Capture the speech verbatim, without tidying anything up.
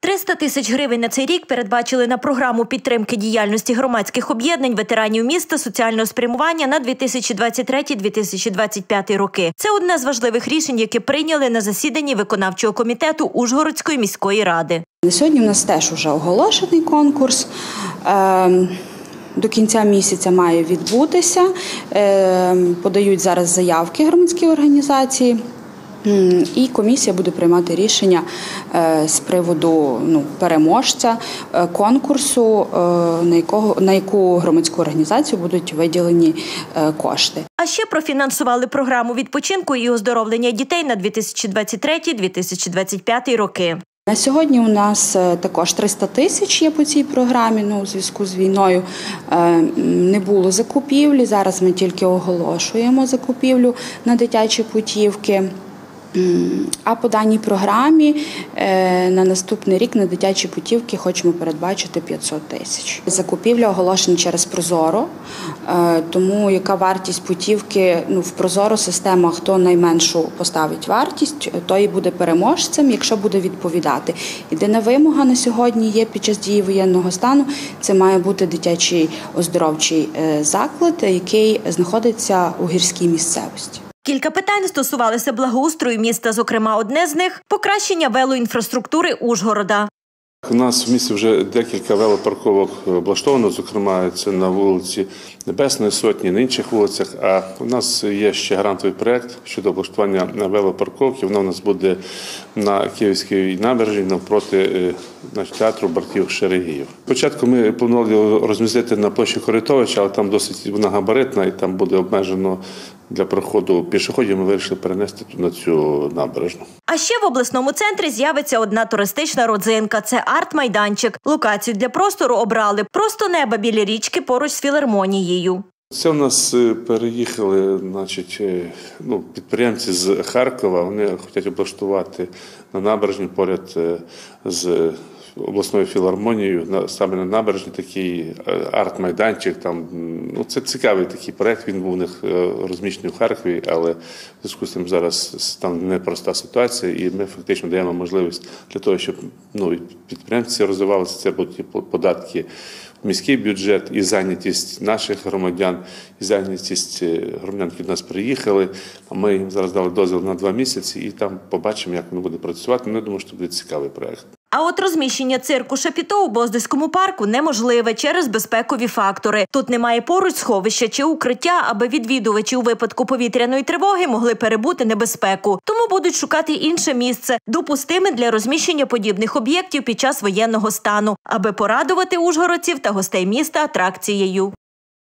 триста тисяч гривень на цей рік передбачили на програму підтримки діяльності громадських об'єднань ветеранів міста соціального спрямування на дві тисячі двадцять третій - дві тисячі двадцять п'ятий роки. Це одне з важливих рішень, які прийняли на засіданні виконавчого комітету Ужгородської міської ради. Сьогодні у нас теж вже оголошений конкурс. До кінця місяця має відбутися. Подають зараз заявки громадські організації. І комісія буде приймати рішення з приводу ну, переможця конкурсу, на, якого, на яку громадську організацію будуть виділені кошти. А ще профінансували програму відпочинку і оздоровлення дітей на дві тисячі двадцять третій - дві тисячі двадцять п'ятий роки. На сьогодні у нас також триста тисяч є по цій програмі, ну, у зв'язку з війною не було закупівлі, зараз ми тільки оголошуємо закупівлю на дитячі путівки. А по даній програмі на наступний рік на дитячі путівки хочемо передбачити п'ятсот тисяч. Закупівля оголошена через Прозоро, тому яка вартість путівки, ну, в Прозоро система, хто найменшу поставить вартість, той і буде переможцем, якщо буде відповідати. Єдина вимога на сьогодні є під час дії воєнного стану, це має бути дитячий оздоровчий заклад, який знаходиться у гірській місцевості. Кілька питань стосувалися благоустрою міста, зокрема одне з них – покращення велоінфраструктури Ужгорода. У нас в місті вже декілька велопарковок облаштовано, зокрема це на вулиці Небесної Сотні, на інших вулицях. А у нас є ще грантовий проєкт щодо облаштування велопарковки. Воно у нас буде на Київській набережній навпроти театру братів Шерегіїв. Спочатку ми планували розмістити на площі Коритовича, але там досить вона габаритна і там буде обмежено для проходу пішоходів. Ми вирішили перенести на цю набережну. А ще в обласному центрі з'явиться одна туристична родзинка – це арт-майданчик. Локацію для простору обрали просто неба біля річки поруч з філармонією. Це у нас переїхали, значить, ну, підприємці з Харкова. Вони хочуть облаштувати на набережні поряд з обласною філармонією, саме на набережні такий арт-майданчик. Там, ну, це цікавий такий проєкт, він був у них розміщений в Харкові, але в зв'язку з цим зараз там непроста ситуація, і ми фактично даємо можливість для того, щоб ну, підприємці розвивалися, це будуть податки в міський бюджет і зайнятість наших громадян, і зайнятість громадян, які до нас приїхали. Ми їм зараз дали дозвіл на два місяці, і там побачимо, як воно буде працювати. Ну, я думаю, що це буде цікавий проєкт. А от розміщення цирку Шапіто у Боздиському парку неможливе через безпекові фактори. Тут немає поруч сховища чи укриття, аби відвідувачі у випадку повітряної тривоги могли перебути небезпеку. Тому будуть шукати інше місце, допустиме для розміщення подібних об'єктів під час воєнного стану, аби порадувати ужгородців та гостей міста атракцією.